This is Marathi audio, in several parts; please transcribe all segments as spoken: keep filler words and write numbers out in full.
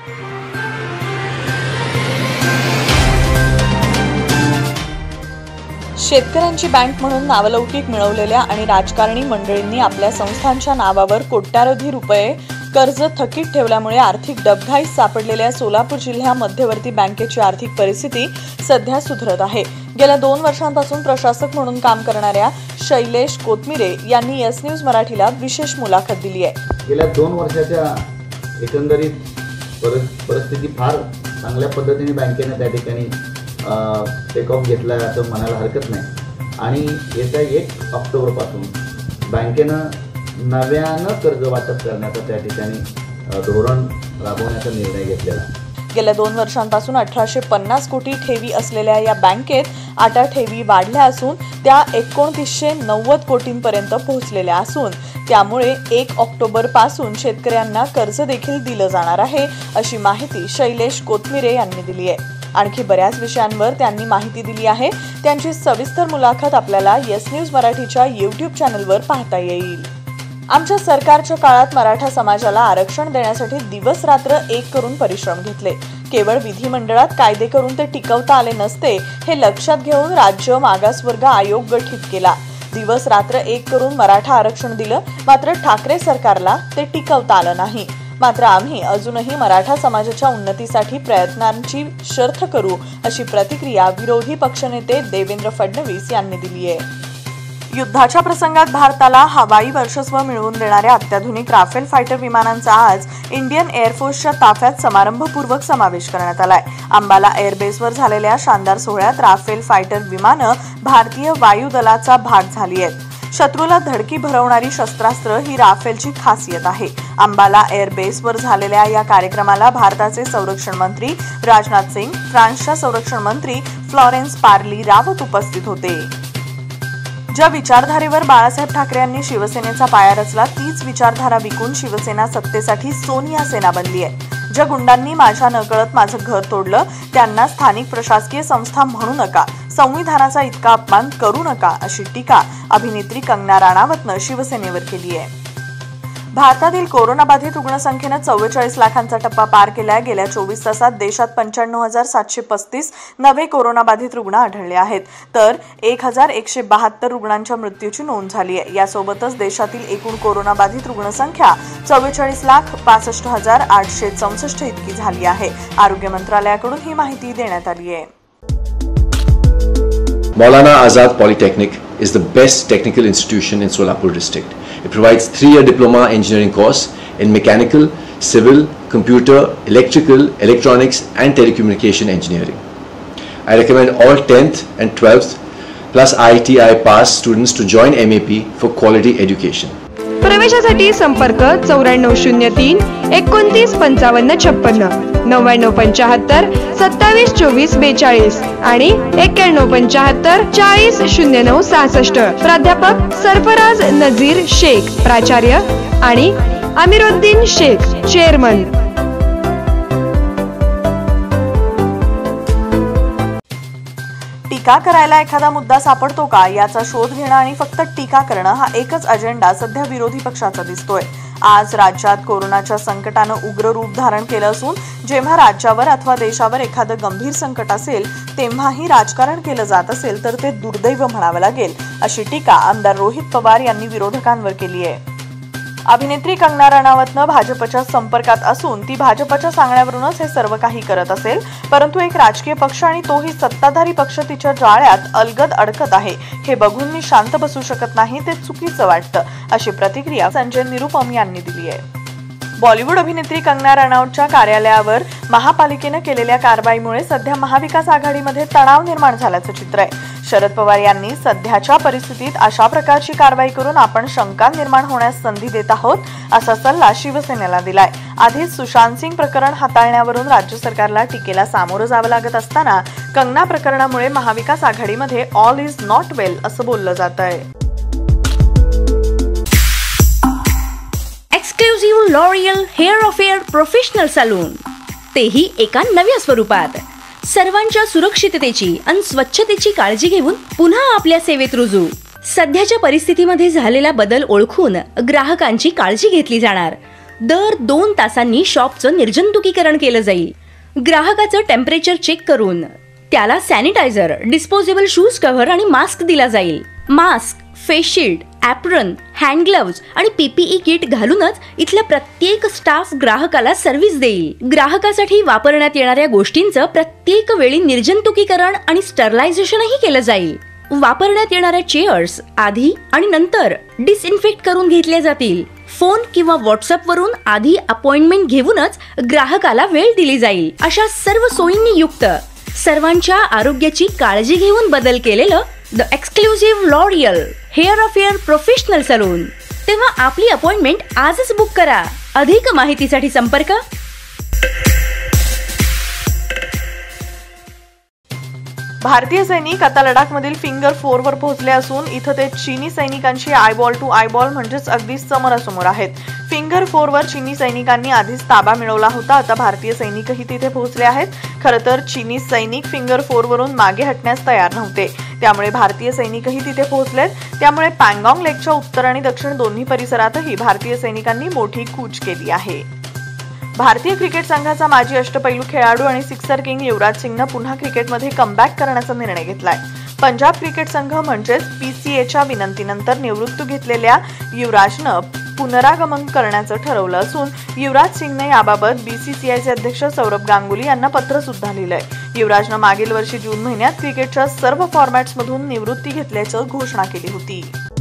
शेतकऱ्यांची बँक म्हणून नावलौकिक मिळवलेल्या आणि राजकारणी मंडळींनी आपल्या संस्थांच्या नावावर कोट्यावधी रुपये कर्ज थकीत ठेवल्यामुळे आर्थिक डबघाईत सापडलेल्या सोलापूर जिल्हा मध्यवर्ती बँकेची आर्थिक परिस्थिती सध्या सुधारत आहे. गेल्या दोन वर्षांपासून प्रशासक म्हणून काम करणाऱ्या शैलेश कोथमिरे यांनी एस न्यूज मराठीला विशेष मुलाखत दिली आहे. गेल्या दोन वर्षाच्या एकंदरीत परिस्थिती फार चांगल्या पद्धतीने बँकेने त्या ठिकाणी टेक ऑफ घेतला असं म्हणायला हरकत नाही. आणि येत्या एक ऑक्टोबरपासून बँकेनं नव्यानं कर्ज वाटप करण्याचा त्या ठिकाणी धोरण राबवण्याचा निर्णय घेतलेला आहे. गेल्या दोन वर्षांपासून अठराशे पन्नास कोटी ठेवी असलेल्या या बँकेत आता ठेवी वाढल्या असून त्या एकोणतीसशे नव्वद कोटींपर्यंत पोहोचलेल्या असून त्यामुळे एक ऑक्टोबर पासून शेतकऱ्यांना कर्ज देखील दिलं जाणार आहे, अशी माहिती शैलेश कोथमिरे यांनी दिली आहे. आणखी बऱ्याच विषयांवर त्यांनी माहिती दिली आहे. त्यांची सविस्तर मुलाखत आपल्याला एस न्यूज मराठीच्या यूट्यूब चॅनलवर पाहता येईल. आमच्या सरकारच्या काळात मराठा समाजाला आरक्षण देण्यासाठी दिवस रात्र एक करून परिश्रम घेतले. केवळ विधिमंडळात कायदे करून ते टिकवता आले नसते हे लक्षात घेऊन राज्य मागासवर्ग आयोग गठीत केला. दिवस रात्र एक करून मराठा आरक्षण दिलं, मात्र ठाकरे सरकारला ते टिकवता आलं नाही. मात्र आम्ही अजूनही मराठा समाजाच्या उन्नतीसाठी प्रयत्नांची शर्थ करू, अशी प्रतिक्रिया विरोधी पक्षनेते देवेंद्र फडणवीस यांनी दिली आहे. युद्धाच्या प्रसंगात भारताला हवाई वर्चस्व मिळवून देणाऱ्या अत्याधुनिक राफेल फायटर विमानांचा आज इंडियन एअरफोर्सच्या ताफ्यात समारंभपूर्वक समावेश करण्यात आलाय. अंबाला एअरबेसवर झालेल्या शानदार सोहळ्यात राफेल फायटर विमानं भारतीय वायुदलाचा भाग झाली आहेत. शत्रूला धडकी भरवणारी शस्त्रास्त्र ही राफेलची खासियत आहे. अंबाला एअरबेसवर झालेल्या या कार्यक्रमाला भारताचे संरक्षण मंत्री राजनाथ सिंग, फ्रान्सच्या संरक्षण मंत्री फ्लॉरेन्स पार्ली रावत उपस्थित होते. ज्या विचारधारेवर बाळासाहेब ठाकरे यांनी शिवसेनेचा पाया रचला तीच विचारधारा विकून शिवसेना सत्तेसाठी सोनिया सेना बनली आहे. ज्या गुंडांनी माझ्या नकळत माझं घर तोडलं त्यांना स्थानिक प्रशासकीय संस्था म्हणू नका, संविधानाचा इतका अपमान करू नका, अशी टीका अभिनेत्री कंगना राणावतनं शिवसेनेवर केली आहे. भारतातील कोरोनाबाधित रुग्णसंख्येनं चव्वेचाळीस लाखांचा टप्पा पार केलाय. गेल्या चोवीस तासात देशात पंच्याण्णव हजार सातशे पस्तीस नवे कोरोनाबाधित रुग्ण आढळले आहेत, तर एक हजार एकशे बहात्तर रुग्णांच्या मृत्यूची नोंद झाली आहे. यासोबतच देशातील एकूण कोरोनाबाधित रुग्णसंख्या चव्वेचाळीस लाख पासष्ट हजार आठशे चौसष्ट इतकी झाली आहे. आरोग्य मंत्रालयाकडून ही माहिती देण्यात आली आहे. Maulana Azad Polytechnic is the best technical institution in Solapur district. It provides three-year diploma engineering course in mechanical, civil, computer, electrical, electronics and telecommunication engineering. I recommend all tenth and twelfth plus I I T I pass students to join M A P for quality education. प्रवेशासाठी संपर्क चौऱ्याण्णव शून्य तीन एकोणतीस पंचावन्न छप्पन्न, नव्याण्णव पंच्याहत्तर सत्तावीस चोवीस बेचाळीस आणि एक्क्याण्णव पंच्याहत्तर चाळीस शून्य नऊ सहासष्ट. प्राध्यापक सरफराज नजीर शेख, प्राचार्य, आणि अमीरुद्दीन शेख, चेअरमन. टीका करायला एखादा मुद्दा सापडतो का याचा शोध घेणं आणि फक्त टीका करणं हा एकच अजेंडा सध्या विरोधी पक्षाचा दिसतोय. आज राज्यात कोरोनाच्या संकटानं उग्र रूप धारण केलं असून जेव्हा राज्यावर अथवा देशावर एखादं गंभीर संकट असेल तेव्हाही राजकारण केलं जात असेल तर ते दुर्दैव म्हणावं लागेल, अशी टीका आमदार रोहित पवार यांनी विरोधकांवर केली आहे. अभिनेत्री कंगना राणावतनं भाजपच्या संपर्कात असून ती भाजपच्या सांगण्यावरूनच हे सर्व काही करत असेल, परंतु एक राजकीय पक्ष आणि तोही सत्ताधारी पक्ष तिच्या जाळ्यात अलगद अडकत आहे हे बघून मी शांत बसू शकत नाही, ते चुकीचं वाटतं, अशी प्रतिक्रिया संजय निरुपम यांनी दिली आहे. बॉलिवूड अभिनेत्री कंगना राणावतच्या कार्यालयावर महापालिकेनं केलेल्या कारवाईमुळे सध्या महाविकास आघाडीमध्ये तणाव निर्माण झाल्याचं चित्र आहे. शरद पवार यांनी सध्याच्या परिस्थितीत अशा प्रकारची कारवाई करून आपण शंका निर्माण होण्यास संधी देत आहोत, असा सल्ला शिवसेनेला दिलाय. आधीच सुशांत सिंग प्रकरण हाताळण्यावरून राज्य सरकारला टीकेला सामोरं जावं लागत असताना कंगना प्रकरणामुळे महाविकास आघाडीमध्ये ऑल इज नॉट वेल असं बोललं जात आहे. Exclusive L'Oreal hair affair professional salon, तेही एका नव्या स्वरूपात. सर्वांच्या सुरक्षिततेची आणि स्वच्छतेची काळजी घेऊन पुन्हा आपल्या सेवेत रुजू. सध्याच्या परिस्थितीमध्ये झालेला बदल ओळखून ग्राहकांची काळजी घेतली जाणार. दर दोन तासांनी शॉपचं निर्जंतुकीकरण केलं जाईल. ग्राहकाचं टेम्परेचर चेक करून त्याला सॅनिटायझर, डिस्पोजेबल शूज कव्हर आणि मास्क दिला जाईल. Mask, face shield, apron, hand gloves आणि पीपीई किट घालूनच इथल्या प्रत्येक स्टाफ ग्राहकाला सर्व्हिस देईल. ग्राहकासाठी वापरण्यात येणाऱ्या गोष्टींचं प्रत्येक वेळी निर्जंतुकीकरण आणि स्टरलायझेशनही केलं जाईल. वापरण्यात येणाऱ्या चेअर्स आधी आणि नंतर डिसइन्फेक्ट करून घेतल्या जातील. फोन किंवा व्हॉट्सअप वरून आधी अपॉइंटमेंट घेऊनच ग्राहकाला वेळ दिली जाईल. अशा सर्व सोयींनी युक्त, सर्वांच्या आरोग्याची काळजी घेऊन बदल केलेलं the exclusive L'Oreal hair affair professional salon. तेव्हा आपली अपॉइंटमेंट आजच बुक करा. अधिक माहितीसाठी संपर्क भारतीय सैनिक आता लडाखमधील फिंगर फोरवर पोहोचले असून इथं ते चीनी सैनिकांशी आयबॉल टू आयबॉल म्हणजेच अगदी समोरासमोर आहेत. फिंगर फोरवर चीनी सैनिकांनी आधीच ताबा मिळवला होता. आता भारतीय सैनिकही तिथे पोहोचले आहेत. खरं तर चीनी सैनिक फिंगर फोरवरून मागे हटण्यास तयार नव्हते, त्यामुळे भारतीय सैनिकही तिथे पोहोचलेत. त्यामुळे पँगॉंग लेकच्या उत्तर आणि दक्षिण दोन्ही परिसरातही भारतीय सैनिकांनी मोठी कूच केली आहे. भारतीय क्रिकेट संघाचा माजी अष्टपैलू खेळाडू आणि सिक्सर किंग युवराज सिंगनं पुन्हा क्रिकेटमध्ये कमबॅक करण्याचा निर्णय घेतलाय. पंजाब क्रिकेट संघ म्हणजेच पीसीएच्या विनंतीनंतर निवृत्ती घेतलेल्या युवराजनं पुनरागमन करण्याचं ठरवलं असून युवराज सिंगने याबाबत बीसीसीआयचे अध्यक्ष सौरभ गांगुली यांना पत्र सुद्धा लिहिलंय. युवराजनं मागील वर्षी जून महिन्यात क्रिकेटच्या सर्व फॉर्मॅट्समधून निवृत्ती घेतल्याचं घोषणा केली होती.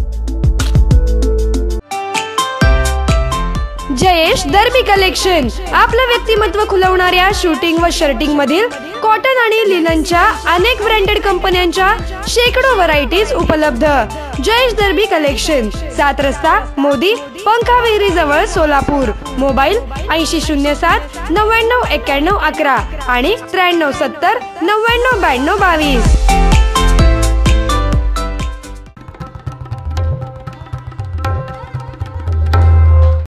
जयेश दर्बी कलेक्शन आपलं व्यक्तिमत्व खुलवणाऱ्या शूटिंग व शर्टिंग मधील कॉटन आणि लिननच्या अनेक ब्रँडेड कंपन्यांच्या शेकडो व्हरायटीज उपलब्ध. जयेश दर्बी कलेक्शन, सात रस्ता मोदी पंखाविहिरी जवळ सोलापूर. मोबाईल ऐंशी शून्य सात नव्याण्णव एक्क्याण्णव अकरा आणि त्र्याण्णव सत्तर नव्याण्णव ब्याण्णव बावीस.